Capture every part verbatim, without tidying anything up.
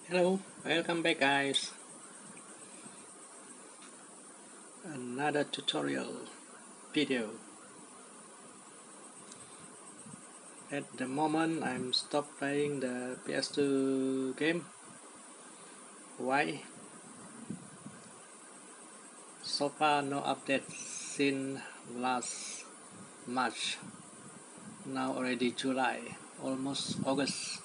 Hello, welcome back guys. Another tutorial video. At the moment I'm stop playing the P S two game. Why? So far no update since last March. Now already July, almost August.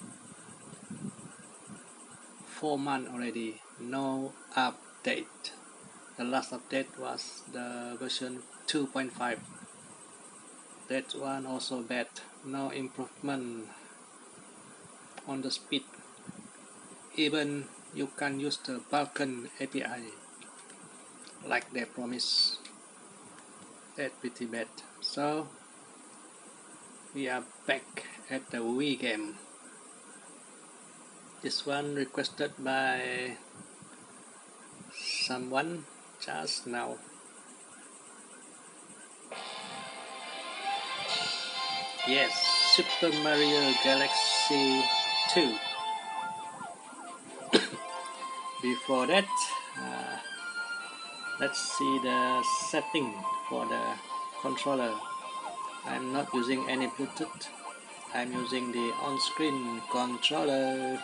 Four months already, no update. The last update was the version two point five. That one also bad, no improvement on the speed. Even you can use the Vulkan A P I like they promise. That's pretty bad. So we are back at the Wii game. This one requested by someone just now. Yes, Super Mario Galaxy two. Before that, uh, let's see the setting for the controller. I'm not using any Bluetooth. I'm using the on-screen controller.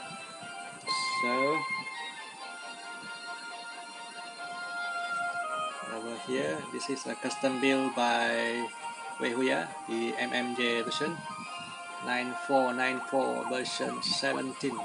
So over here, this is a custom build by Weihuya, the M M J version nine four nine four version seventeen.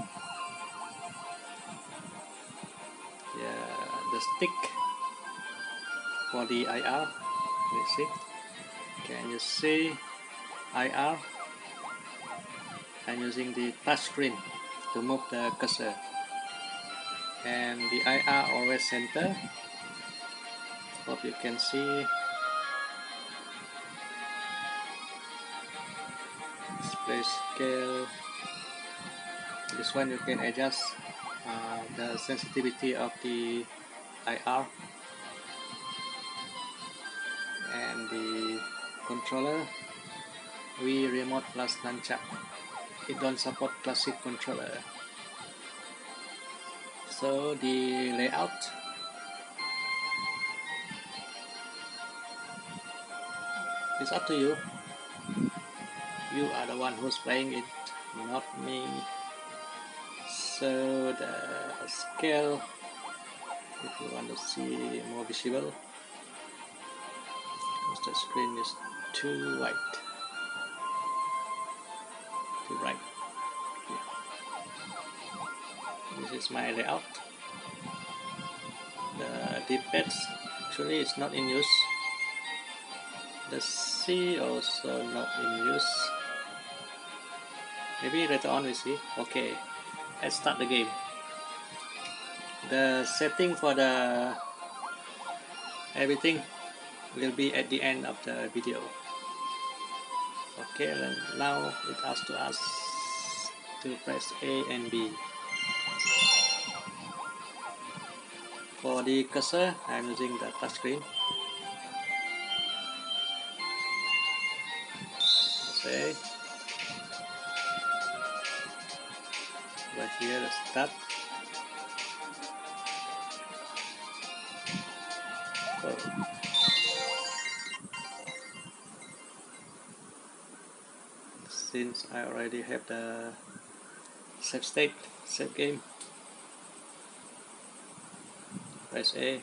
Yeah, the stick for the I R. You see? Can you see I R? I'm using the touchscreen to move the cursor, and the I R always center. Hope you can see. Display scale. This one you can adjust uh, the sensitivity of the I R, and the controller Wii Remote plus Nunchuck. It don't support classic controller. So the layout, it's up to you. You are the one who's playing it, not me. So the scale, if you want to see more visible, because the screen is too white, too bright. This is my layout. The D-pad actually is not in use. The C also not in use. Maybe later on we see. Okay, let's start the game. The setting for the everything will be at the end of the video. Okay, now it asks to us to press A and B. For the cursor, I'm using the touchscreen. Okay. Right here, the start. Oh. Since I already have the save state, save game, press A.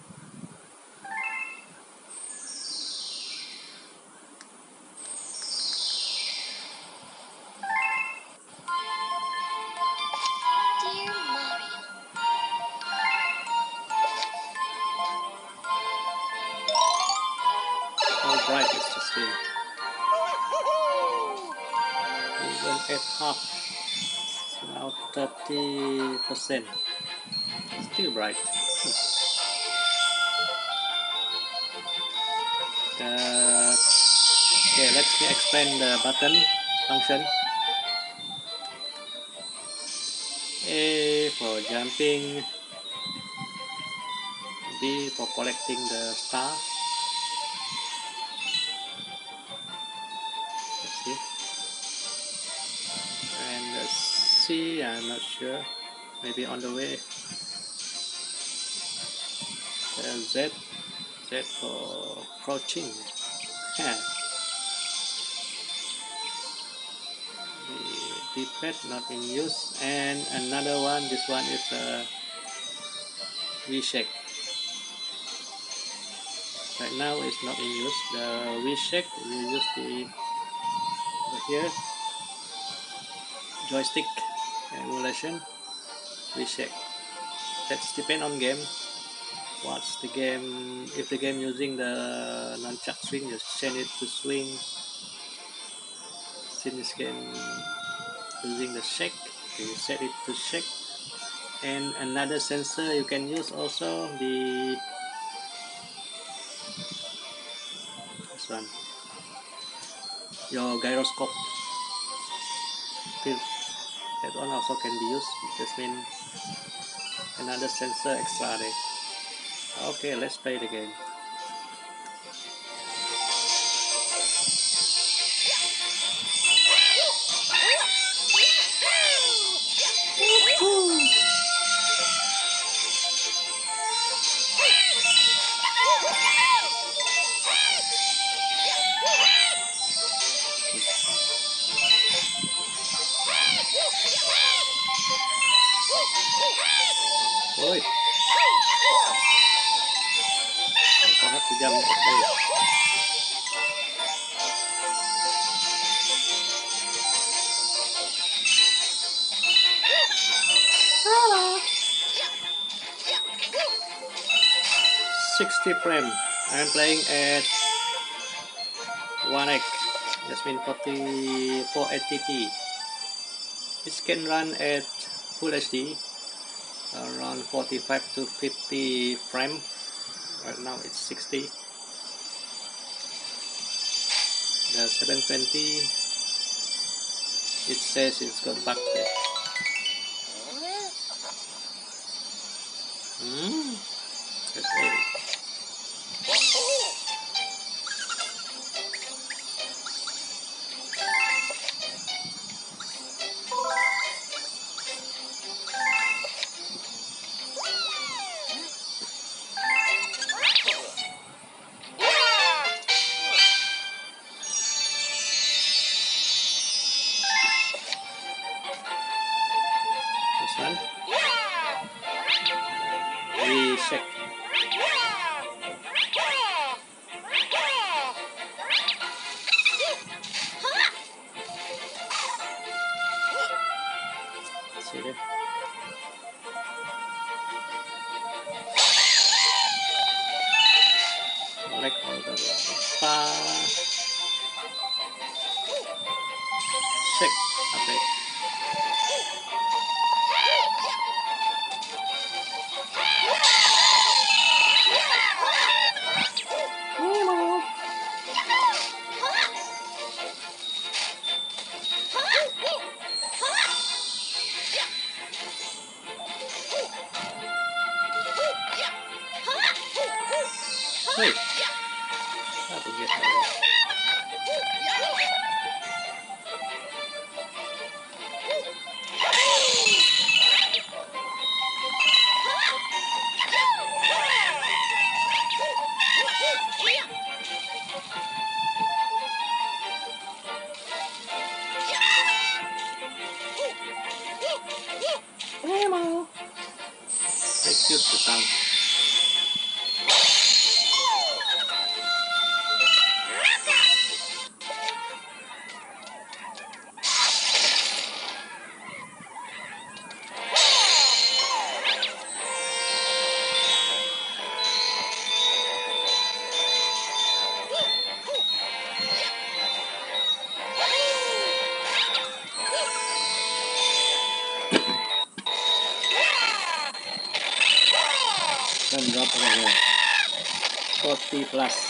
How bright is the screen? Even at half, now thirty percent, still bright. The, okay, let me explain the button function. A for jumping, B for collecting the star. Let's see. And the C, I'm not sure. maybe on the way. Uh, Z, Z for crouching. Yeah. The D-pad not in use, and another one. This one is a V-shake. Right now it's not in use. The V-shake you use the here joystick emulation V-shake. That's depend on game. What's the game? If the game using the nunchuck swing, you change it to swing. Since this game using the shake, you set it to shake. And another sensor you can use also the this one, your gyroscope. That one also can be used. This means another sensor extra there. Okay, let's play the game. Ôi, con hát từ dâm đây. sixty frame. I'm playing at one X. That means forty-four eighty p. It can run at Full H D around forty-five to fifty frame. Right now it's sixty. The seven twenty, it says it's got bug there. Hmm. That's it. This one. We check. See there. Collect all the star. Check. Okay. Wait. How to get out? Very cute the sound. Then drop over here. forty plus.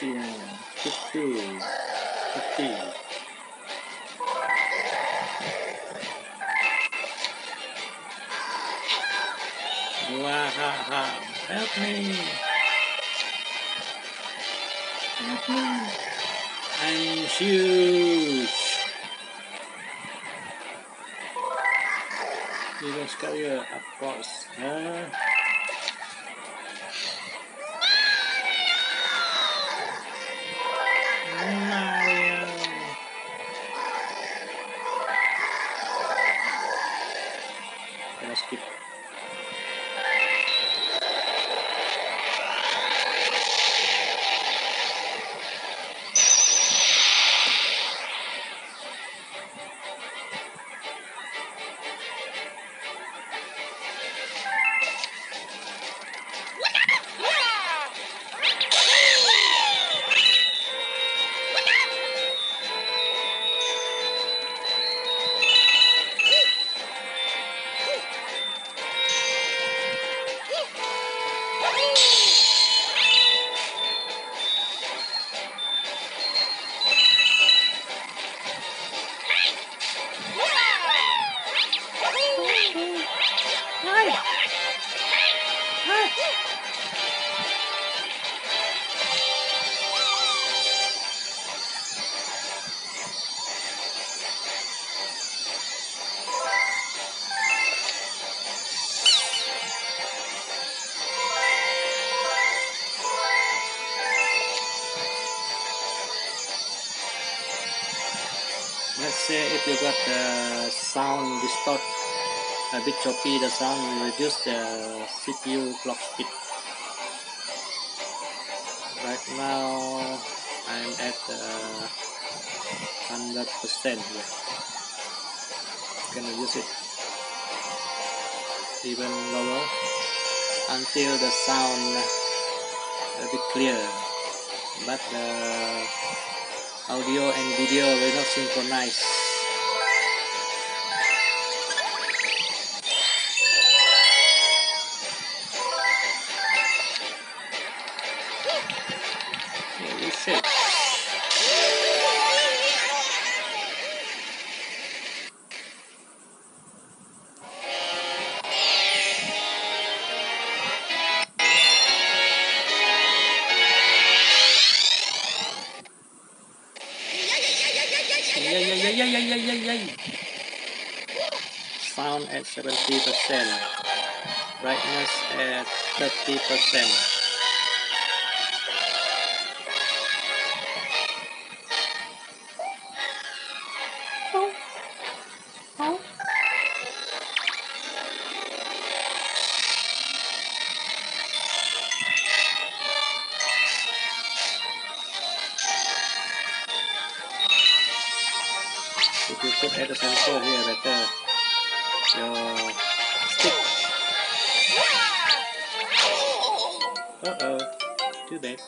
Yeah, fifty, fifty. Wahaha, help me! Help me! I'm huge! Even scarier, of course. Uh, Mario! Let's skip. Let's say if you got the sound distort a bit choppy, the sound will reduce the C P U clock speed. Right now I'm at uh, one hundred percent here. Can reduce it even lower until the sound a bit clear, but the audio and video will not synchronize. Yeah, you said. Yeah, yeah, yeah, yeah, yeah, yeah, yeah, yeah. Sound at seventy percent. Brightness at thirty percent. Oh, oh. If you put at the center here better, your stick. Uh oh, too bad.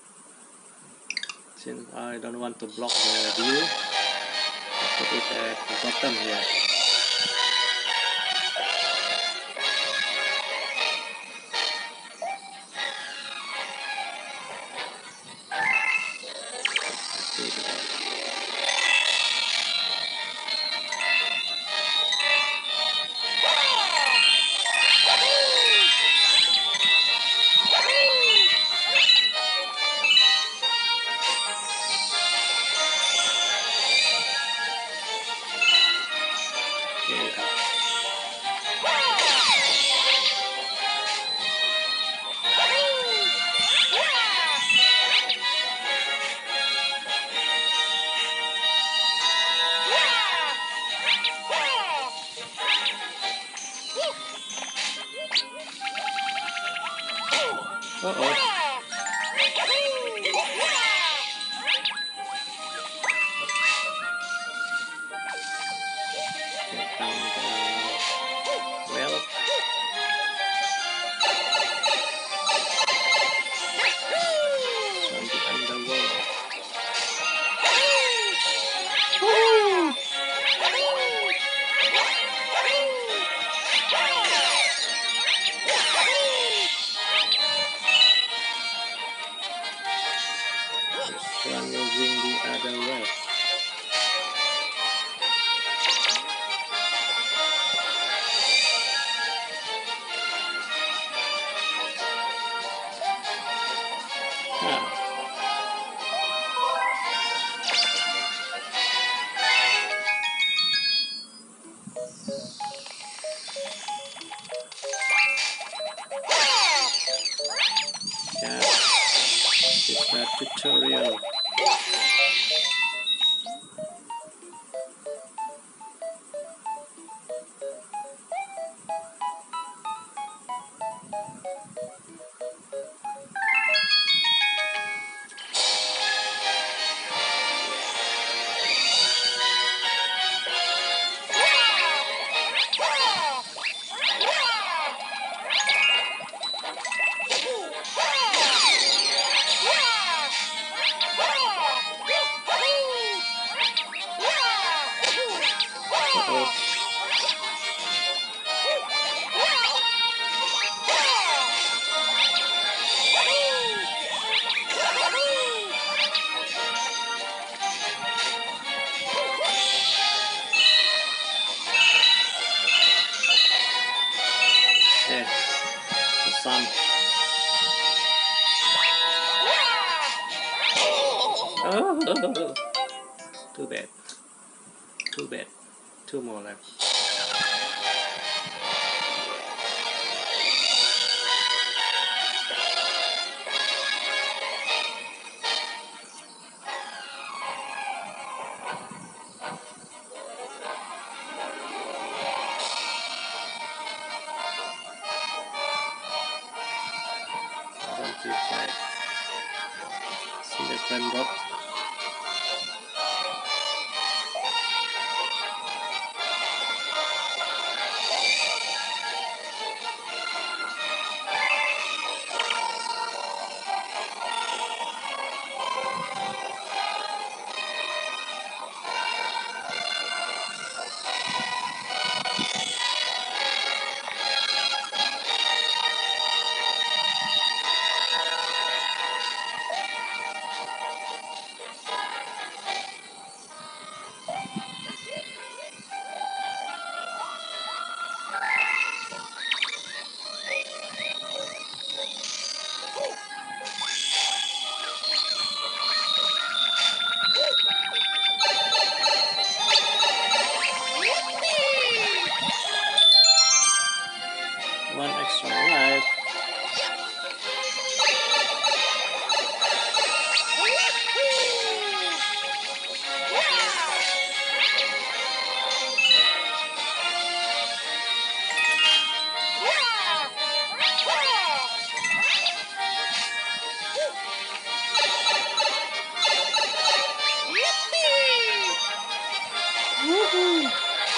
Since I don't want to block the view, I put it at the bottom here. Here you are. Uh oh. Get down the well. From the underworld. sun. Oh, too bad. Too bad. Two more left. One, two, five. See the friend drop. One extra life. Woohoo!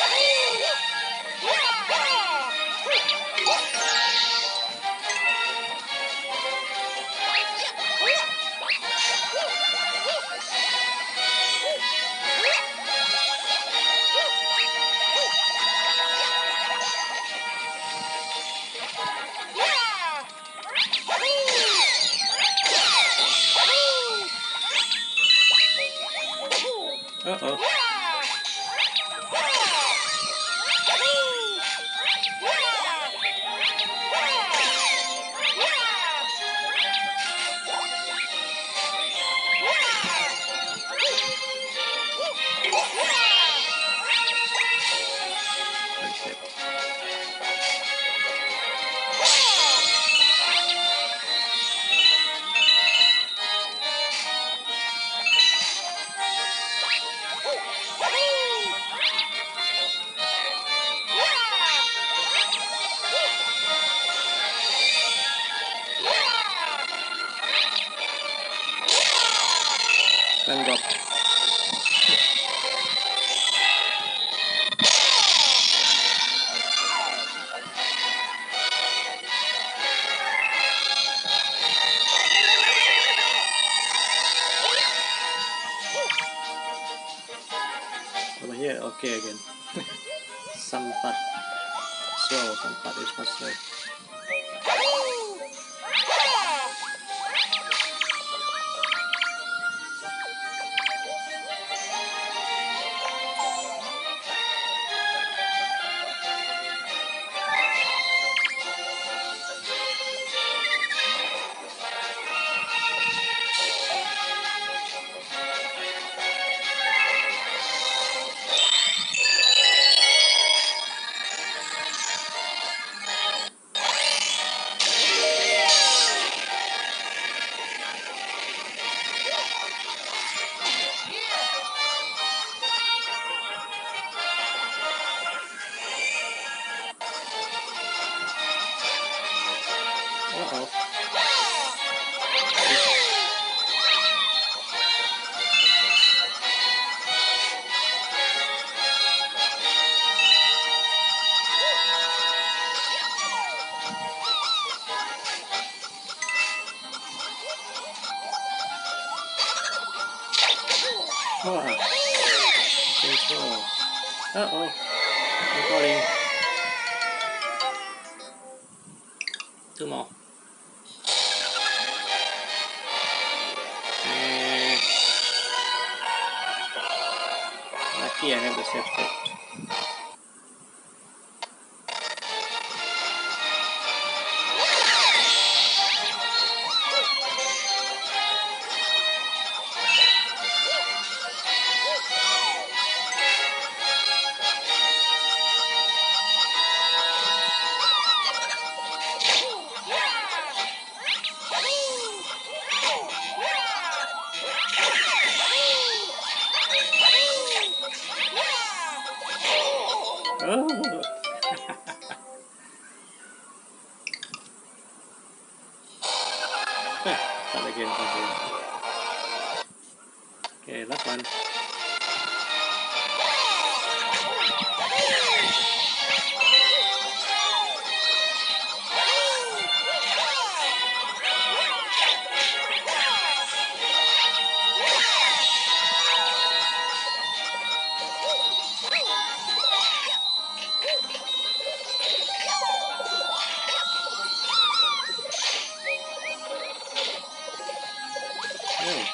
Uh-oh. That's it. Friend drop. Over here, okay again. Some part slow, some part is not slow. Uh-oh. Ah, control. Uh-oh. I'm falling. Two more. Eh, lucky I have the safe set. again from here. Okay, last one. Oh.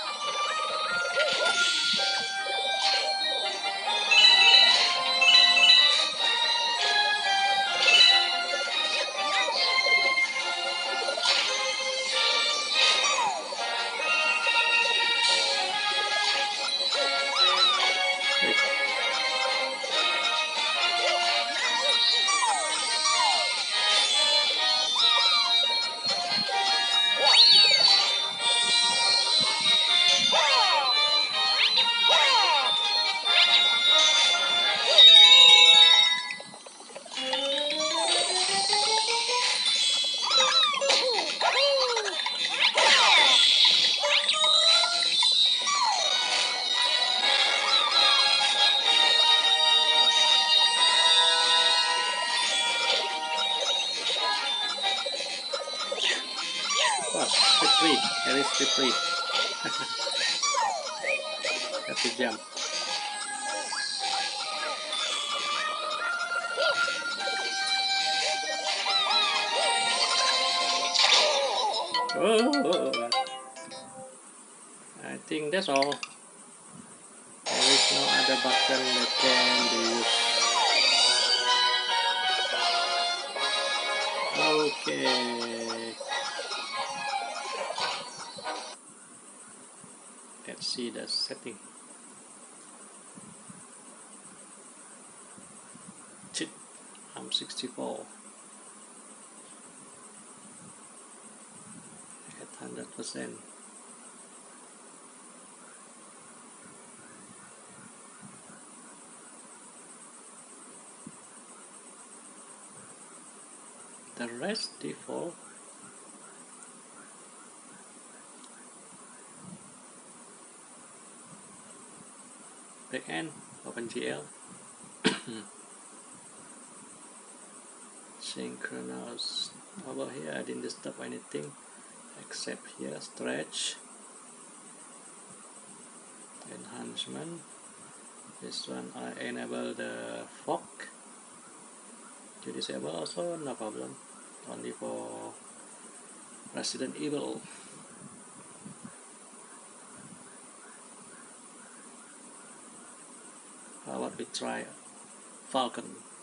Wow, victory! There is victory. Have to jump. Oh, I think that's all. There is no other button that can be used. Okay. Let's see the setting. Chit, I'm sixty-four. At one hundred percent. The rest default. Backend, OpenGL. Synchronous. Over here I didn't disturb anything except here stretch, enhancement. This one I enable the fog to disable also, no problem, only for Resident Evil. How about we try Falcon?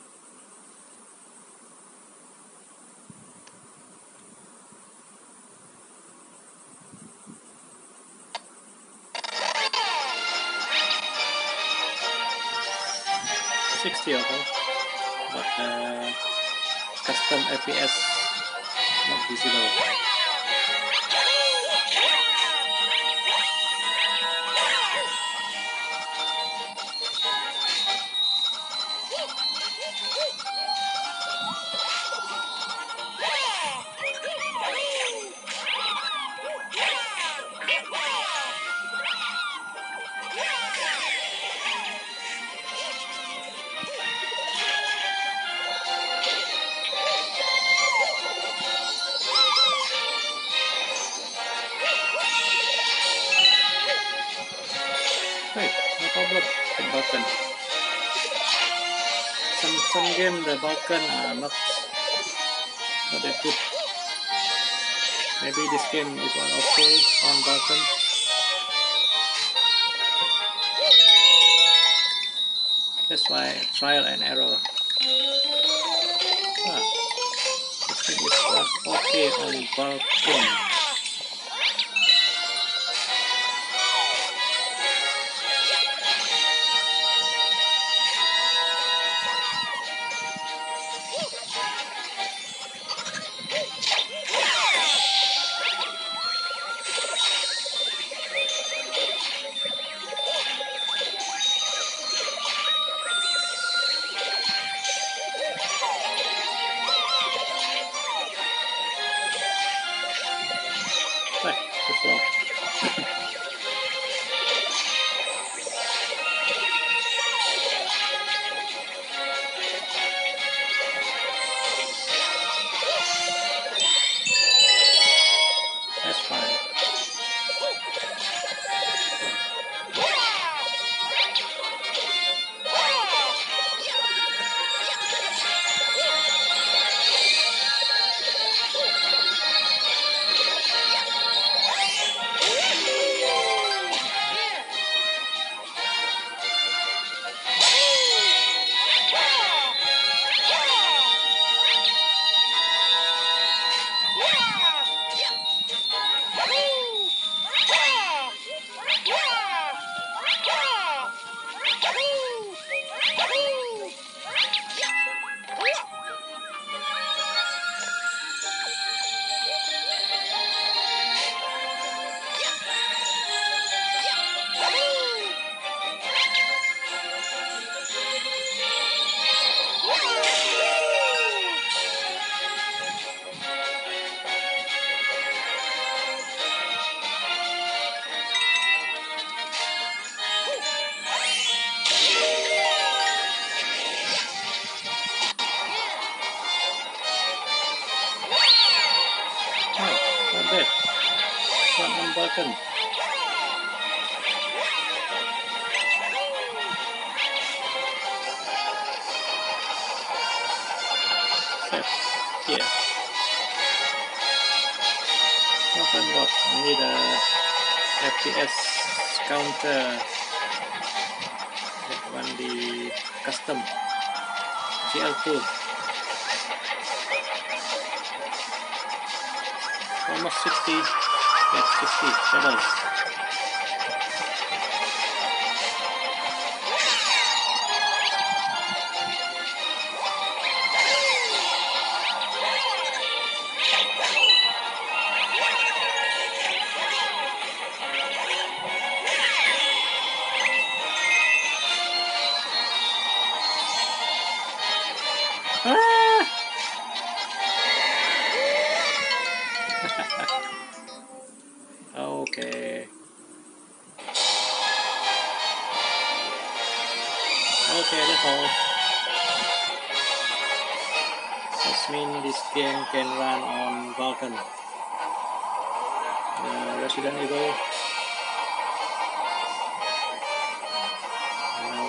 sixty of them, but uh, custom F P S not visible. Right, no problem. The Balkan. Some some game the Balkan are not not that good. Maybe this game is one okay on Balkan. That's why trial and error. Ah, this game is was okay on Balkan. That's all. That's fine. Oh, not bad. One unbroken. Set. Here. Nothing got. I need a F P S counter. That one the custom G L two. Almost sixty. Yeah, sixty levels. Ah! Okay. Okay, that's all. That means this game can run on Vulkan. Uh, Resident Evil. No.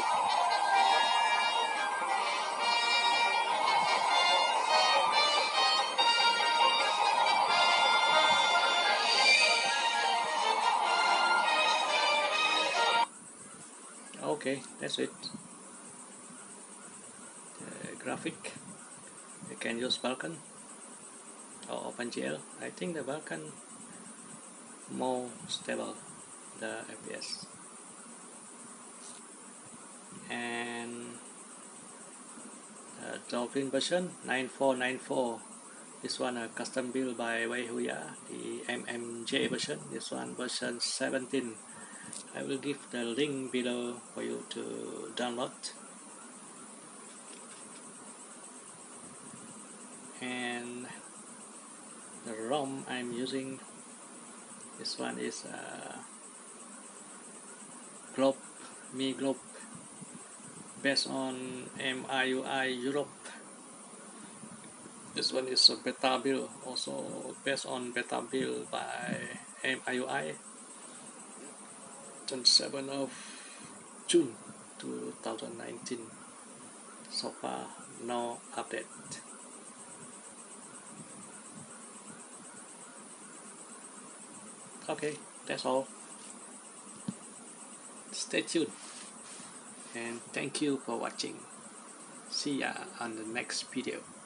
Okay, that's it. Uh, graphic. You can use Vulkan or OpenGL. I think the Vulkan more stable the F P S. And uh, Dolphin version nine four nine four. This one a custom build by Wei Huya. The M M J version. This one version seventeen. I will give the link below for you to download. And the ROM I'm using, this one is uh, Globe, Mi Globe, based on M I U I Europe. This one is a beta build, also based on beta build by M I U I, twenty-seventh of June two thousand nineteen. So far, no update. Okay, that's all. Stay tuned and thank you for watching. See ya on the next video.